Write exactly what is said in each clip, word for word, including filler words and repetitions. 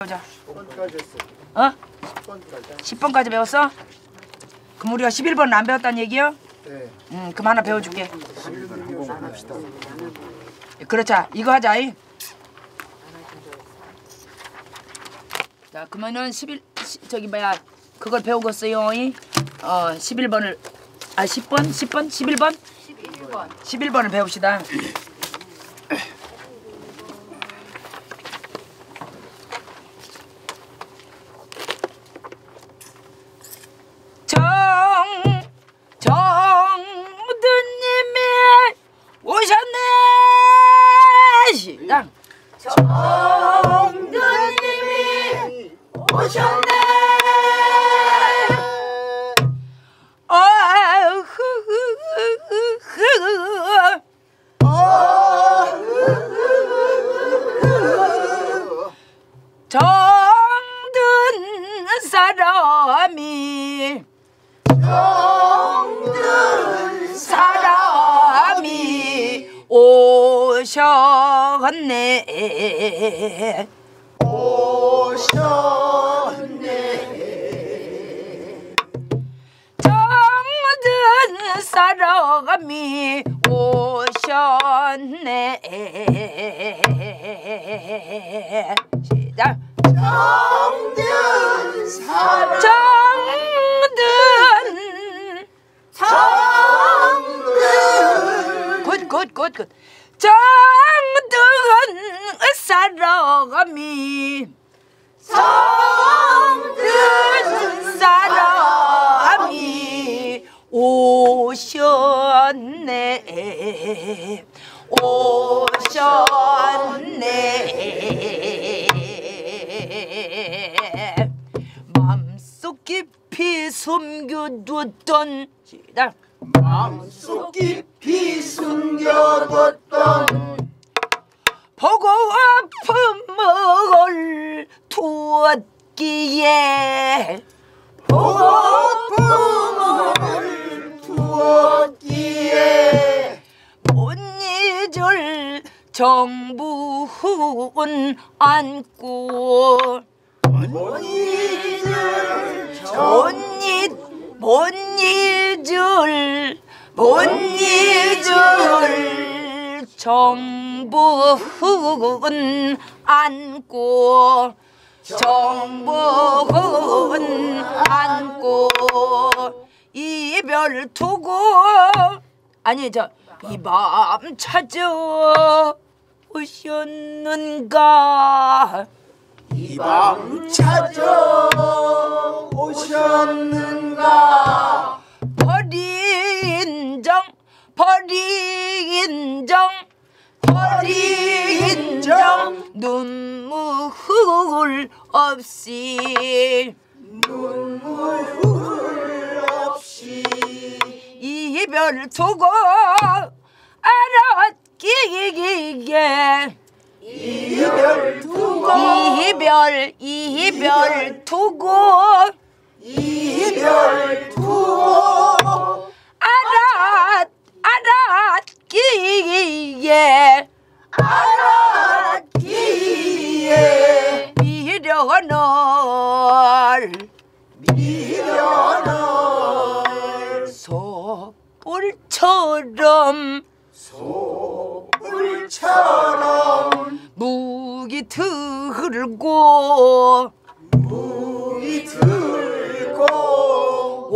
보자. 십 번까지 했어. 어? 십 번까지. 십 번까지 배웠어? 그럼 우리가 십일 번은 안 배웠다는 얘기요? 네. 응, 그럼 하나 배워줄게. 십일 번 한 번만 합시다. 그렇자, 이거 하자. 이. 자, 그러면은 십일 시, 저기 뭐야 그걸 배우겠어요. 이? 어, 십일 번을 아 십 번, 십 번, 십일 번, 십일 번. 십일 번을 배웁시다. 정 정무드님이 오셨네. 시작. 정두님이 오셨네. 정든 사람이 정든 사람이 오셨네. 오셨네. 정든 사람이 오셨네. 시작. 정든 사람. 정든 정든 굿굿굿굿 정든 사람이 정든 사람이 오셨네. 오셨네. 맘속 깊이 숨겨뒀던 시작. 마음속 깊이 숨겨뒀던 보고 아픔을 두었기에 보고품을 두었기에 못 잊을 정부훈 안고 못 잊을 못 잊, 못 잊을 못 잊을 정부훈 안고 정부훈 안고 이별 두고 아니 저 이 밤 찾아 오셨는가 이 밤 찾아 오셨는가 버린정 버린정 버린정 눈물 없이 눈물 없이 이별 두고 알았기에 이별 두고 이별 이별 두고 이별 두고 알았 알았기에 알았기에 미련을 미련을 소불처럼 소불처럼 무기 들고 무기 들고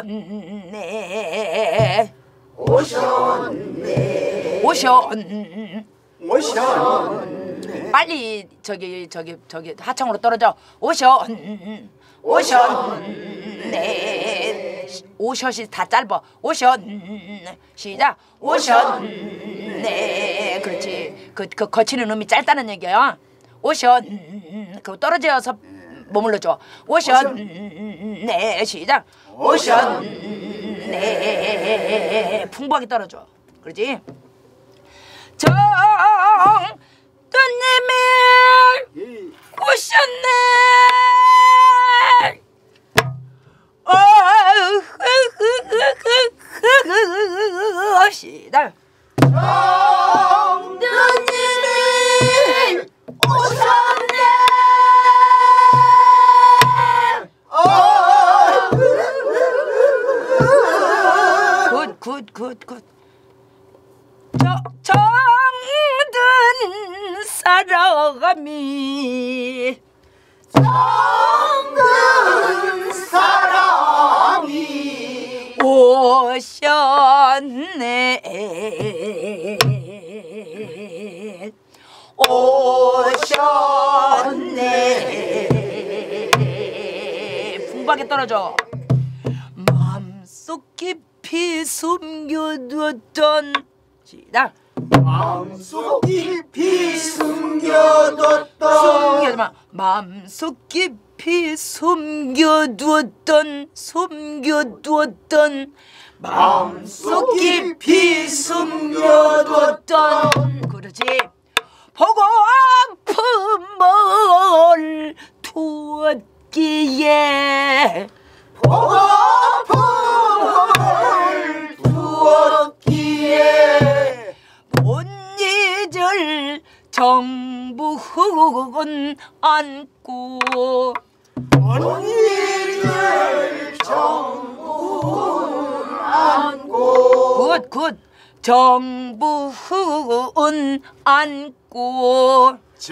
오셨네 오셨네 오셨네 오셨네 빨리 저기 저기 저기 하청으로 떨어져 오셨네 오셨네 오셨이 다 짧아 오셨네 시작 오셨네 그렇지 그, 그 거치는 음이 짧다는 얘기야 오셨네 그거 떨어져서 머물러줘 오셨네 시작 오셨네 풍부하게 떨어져 그렇지 정두님이 오셨네 시작 정두님이 오셨네. 굿굿굿. 저 정든 사람이 정든 사람이 오셨네 오셨네. 풍부하게 떨어져. 마음속 깊이 숨겨뒀던 시작. 마음속 깊이 숨겨뒀던 숨겨두마. 마음속 깊이 숨겨두었던 숨겨두었던 마음속 깊이 숨겨두었던 그렇지. 보고 아픈 뭘 두었기에 보고 아픈 걸 두었기에 못 잊을 정부훈 안고 못 잊을 정부훈 안고 굿굿 정부훈 안고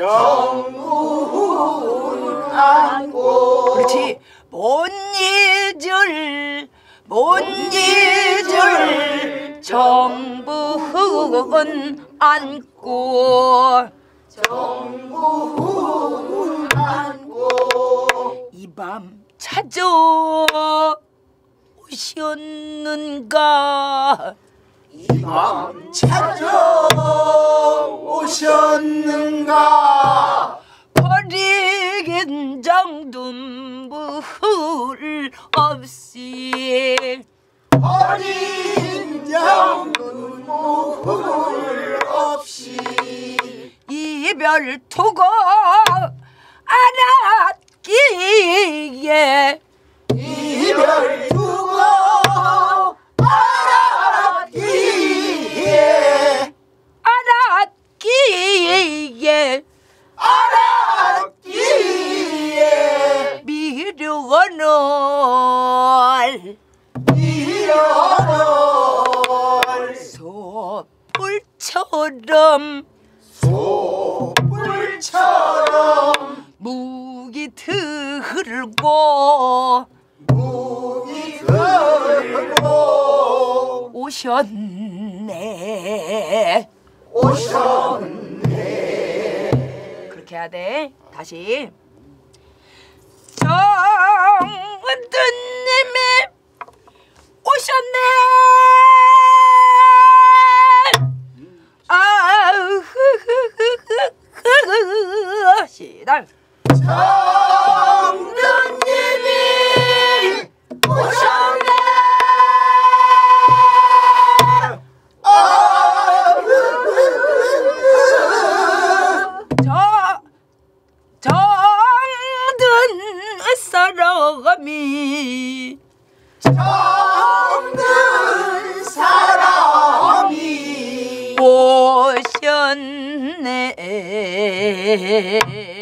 정부훈 안고 그렇지. 못 잊을 못 잊을 정부훈 안고 정부훈 안고 이 밤 찾아오셨는가 이 밤 찾아오셨는가 버리긴 정둔부를 없이 어린 정눈물 없이 이별 두고 알았기에 이별 두고 알았기에 알았기에 알았기에 미련을 미련을 소불처럼 소불처럼 무기 들고 무기 들고 오셨네 오셨네. 그렇게 해야 돼. 다시. 정은두님이 오셨네. 아우 시작. 정두님이 오셨네. 저 정든 사람이 정든 사람이 오셨네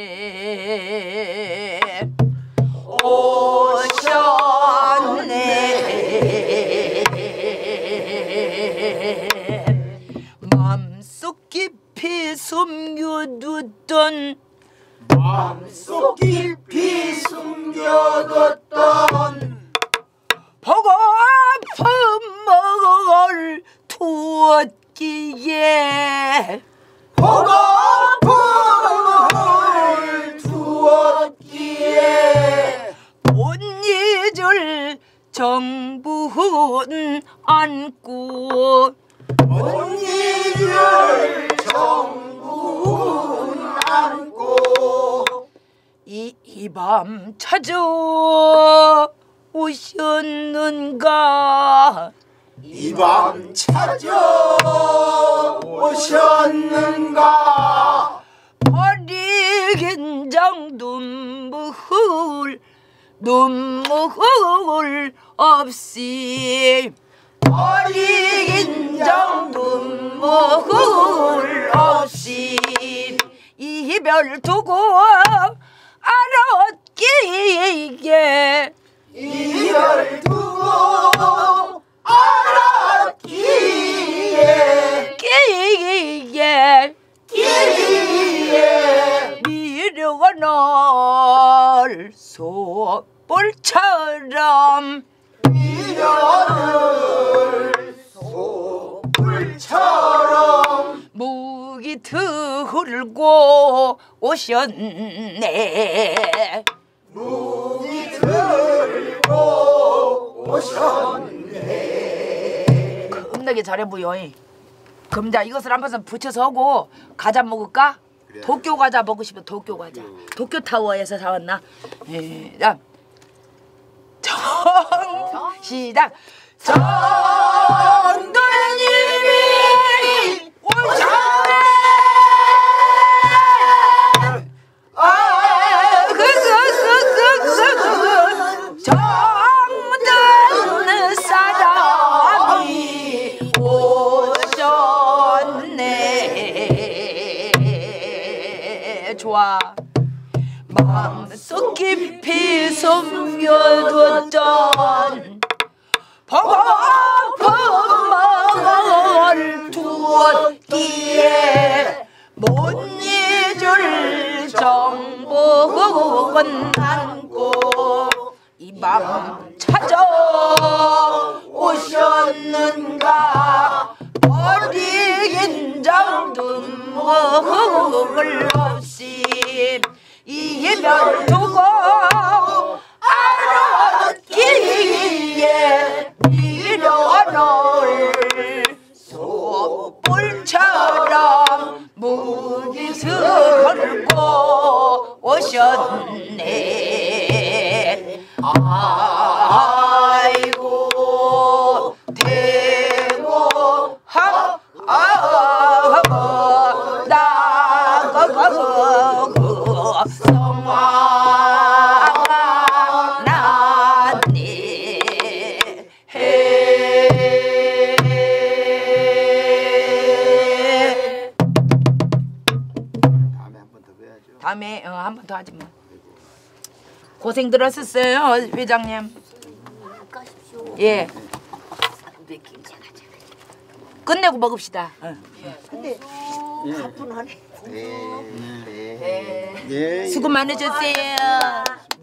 오셨네. 맘속 깊이 숨겨두던 마음속 깊이 숨겨뒀던 보고 아픈 뭘 두었기에 보고 아픈 걸 두었기에 못 잊을 정부훈 안고 못 잊을 정부훈 안고 이 밤 찾아오셨는가 이 밤 찾아오셨는가 버리긴 정눈물 눈물 없이 어린 정눈물 없이 이별 두고 알았기에 이별 두고 알았기에 목이 들고 오셨네. 목이 들고 오셨네. 겁나게 잘해 보여. 그럼 자 이것을 한번 붙여서 하고 과자 먹을까? 그래. 도쿄 과자 먹고 싶어. 도쿄 과자. 도쿄 타워에서 사왔나? 예, 자, 정 시작. 정도님이 오셨네. 아, 그그그그그 정든 사람이 오셨네. 좋아. 마음속 깊이 숨겨뒀던 버거운 마음을 두었기에 못 잊을 정복은 안고 이 밤 찾아오셨는가. 어리긴 정든목을 없이 이별 두고 알았기에 미련을 소불처럼 무기스 걸고 오셨네. 아이고 대고 하 아고 나가고 성화가 났네. 다음에 한 번 더 배야죠. 다음에 어, 한 번 더 하지 뭐. 고생 들었었어요 회장님. 예. 끝내고 먹읍시다. 어. 근데 가뿐하네. 네. 네. 네. 수고 많으셨어요.